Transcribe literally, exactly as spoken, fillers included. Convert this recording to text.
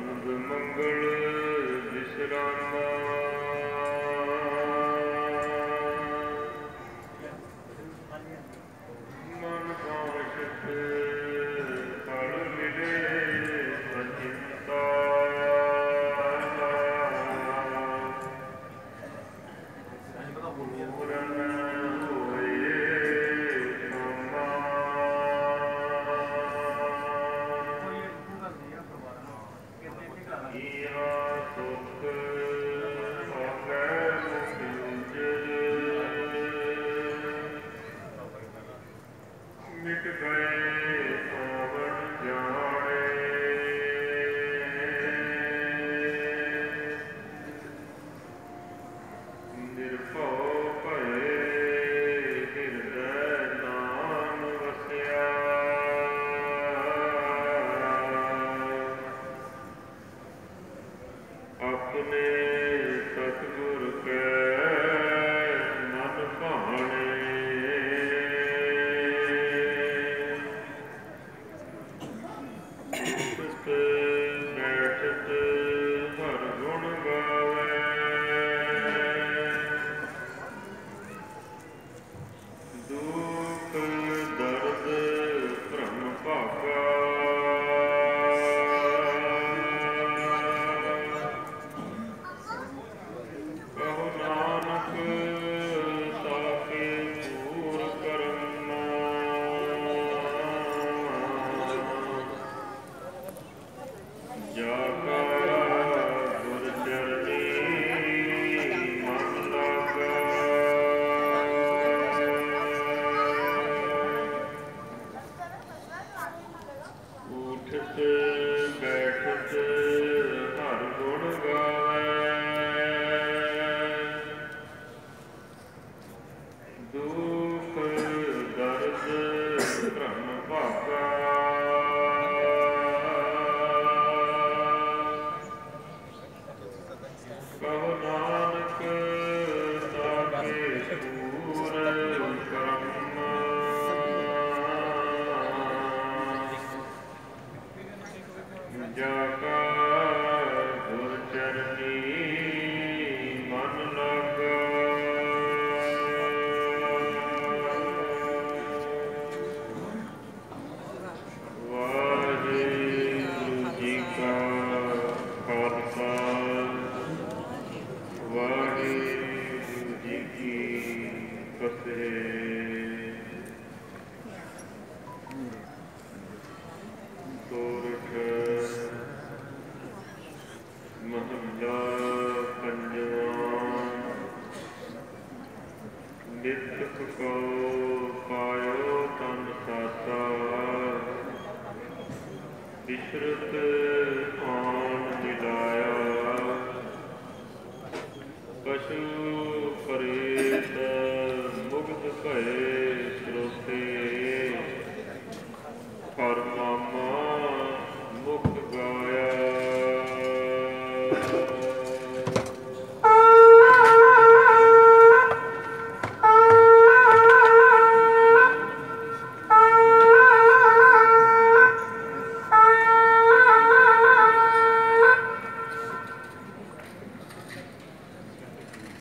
ਅੰਗ ਮੰਗਲ ਵਿਸਰਾਮਾ ਮਨ ਪਾਵਿਤ ਫਲ ਮਿਲੇ ਅਚਿੰਤਾ ਪੂਰਨ ਹੋਏ ਸੋਮਾ ਈਹਾ ਸੁਖ ਹੋਵੇ ਮੁਕਤ ਮਿਟ ਗਏ ਪਾਵਨ ਜਾਣੇ ਨਿਰਭਉ ਭਏ ਹਿਰਦੈ ਨਾਮ ਵਸਿਆ ਆਪਣੇ ਸਤਿਗੁਰ ਕੈ ਮਨ ਭਾਣੇ ਉਠਤ ਬੈਠਤ ਹਰ ਗੁਣ ਗਾਵੇ ਦੁਖ ਦਰਦ ਭ੍ਰਮ ਭਾਗਾ ਕਹੋ ਨਾਨਕ ਤਾਕੇ ਪੂਰ ਕਰਨਾ ਜਾ ਕਾ ਗੁਰ ਚਰਨੀ ਮਨ ਲਾਗਾ ਉਠਤ ਬੈਠਤ ਹਰ ਗੁਣ ਗਾਵੇ ਦੁਖ ਦਰਦ ਭ੍ਰਮ ਭਾਗਾ ਕਹੋ ਨਾਨਕ ਤਾਕੇ ਪੂਰ ਕਰਨਾ ਜਾ ਕਾ ਗੁਰ ਚਰਨੀ ਮਨ ਲਾਗਾ ਵਾਹਿਗੁਰੂ ਜੀ ਕਾ ਖਾਲਸਾ ਵਾਹਿਗੁਰੂ ਜੀ ਕੀ ਫਤਿਹ। ਸੋਰਠ ਮਹੱਲਾ ਪੰਜਵਾਂ। ਨਿਤ ਕੋ ਪਾਇਓ ਤਨ ਸਾਤਾ ਬਿਸਰਤ